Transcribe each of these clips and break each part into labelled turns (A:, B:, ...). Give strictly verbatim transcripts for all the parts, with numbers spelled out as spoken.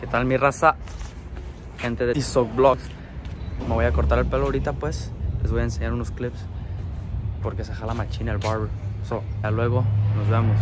A: ¿Qué tal mi raza? Gente de T-Sock Vlogs. Me voy a cortar el pelo ahorita pues. Les voy a enseñar unos clips. Porque se jala machina el barber. So, ya luego nos vemos.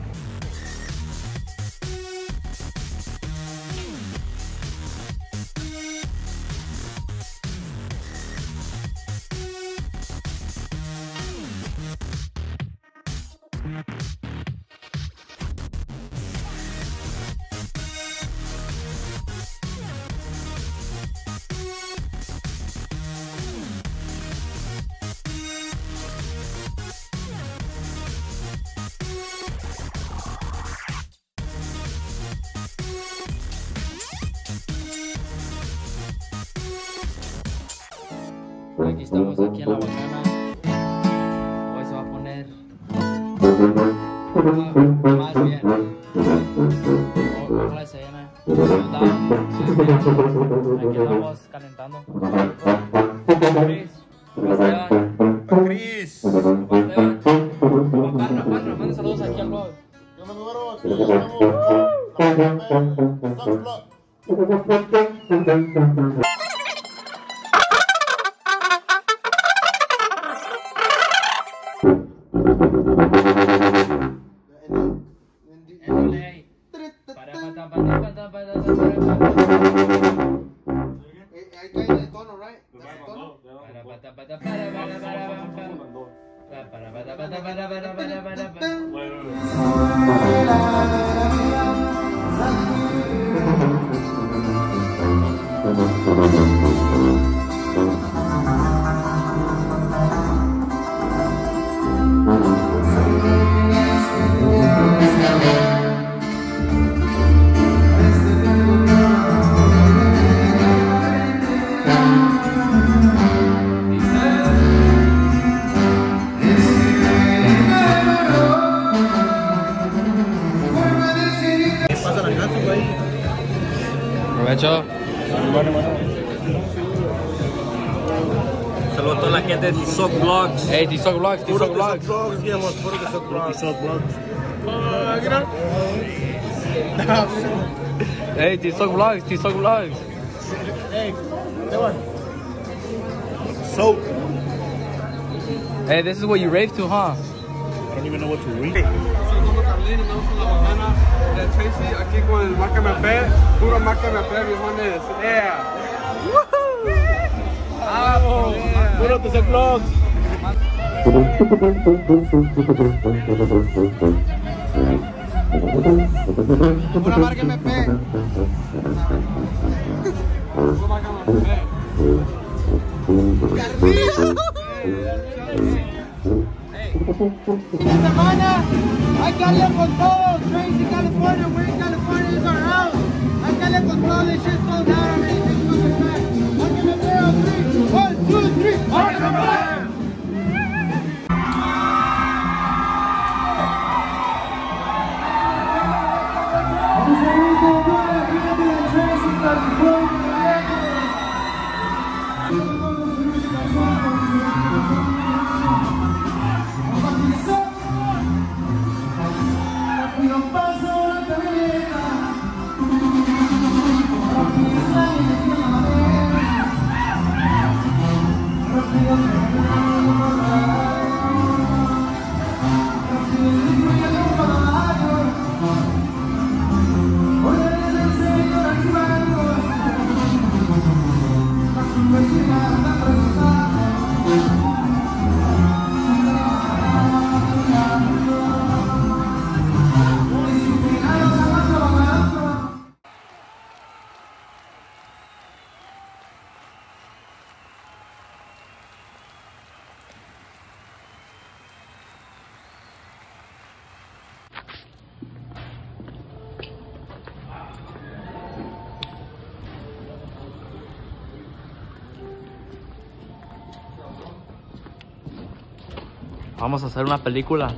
A: Aquí estamos aquí en la bacana. Hoy se va a poner ah, más bien. Ojalá se llene. Aquí andamos calentando. Chris,
B: Cris.
A: Parra, parra, manda saludos aquí al blog.
B: Yo me muero, aquí estamos. Ahí cae el tono, right?
A: Provecho.
B: Bueno, bueno.
A: Saludos a toda la gente de T-Sock Vlogs. Hey, T-Sock Vlogs, T-Sock Vlogs.
B: Vlogs, digamos, puro T-Sock Vlogs. T-Sock Vlogs.
A: Hey, T-Sock Vlogs, T-Sock Vlogs.
B: Hey, that one. Soap.
A: Hey, this is what you rave to, huh?
B: I don't even know what to read.
C: Soy como Carlín, andamos en la bacana de Tracy, aquí con el Márcame P, puro Márcame P, viejones. Yeah. Ah, yeah.
B: Puro T-Sock Vlogs.
C: Puro Márcame P. Puro Márcame P.
D: Esta semana hay que darle con todo. Tracy, California, we're in California, is our house. Hay que darle con todo. This shit sold out already. Márcame P on three. One, two, three. Márcame P.
A: Vamos a hacer una película.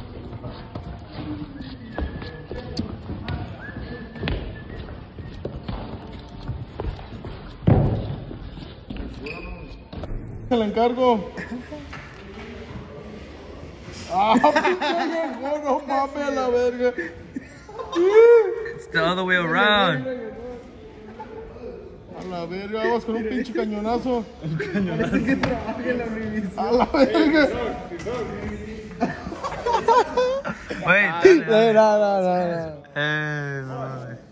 B: El encargo. Ah, no mames a la verga.
A: It's the other way around.
B: A la verga, vamos con un pinche cañonazo. Un cañonazo. Que trabaje la revisión. A la verga.
A: Güey,
D: Eh, no, no, no, no.
A: Eh, no.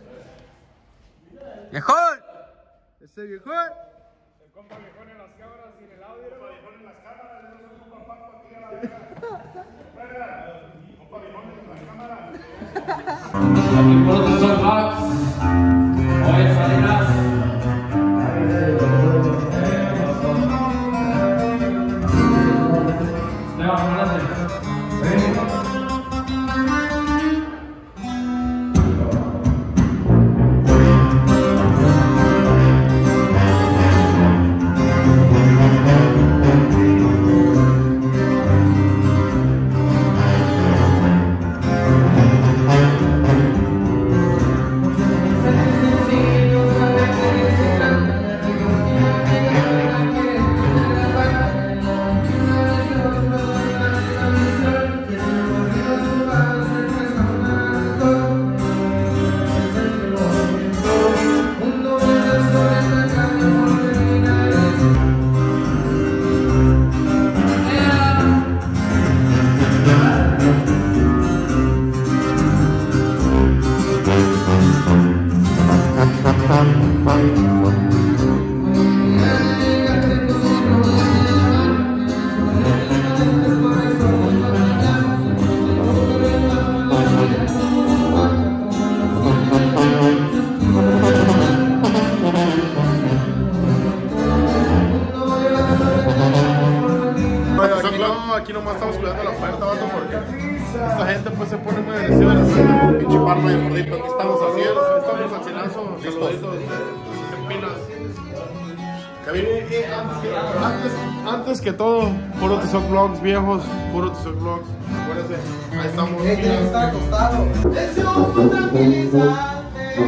A: ¡Viejón!
D: Ese viejo.
C: El compa viejón en las cámaras y en el audio. El compa viejón en las cámaras. El compa Paco aquí a la verga. Compa viejón en las cámaras.
A: Aquí por otros dos vlogs. Oye, Salinas.
B: Aquí nomás estamos cuidando la puerta, vato, porque esta gente pues se pone muy agresiva en el pinche parma de gordito. Aquí estamos así, estamos al chilazo, saluditos, en pilas. Kevin, antes, antes que todo, puro Tizoc Vlogs viejos, puro Tizoc Vlogs. Acuérdense, ahí estamos.
D: Tiene que estar acostado. Es un tranquilizante.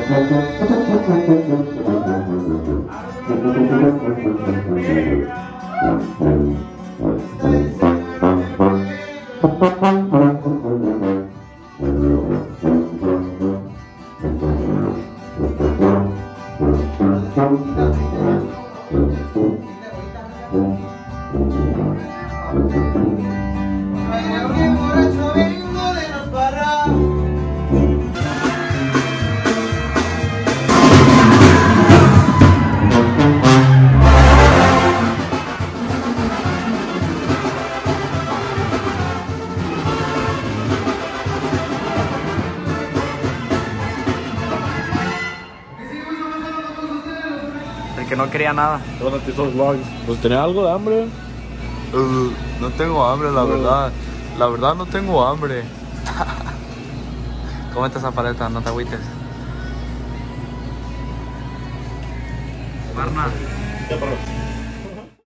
A: El que no quería nada.
B: Pues tenía algo de hambre.
E: Uh, no tengo hambre, la verdad. La verdad no tengo hambre.
A: Cómete esa paleta, no te agüites. Barna.
B: Ya, perdón.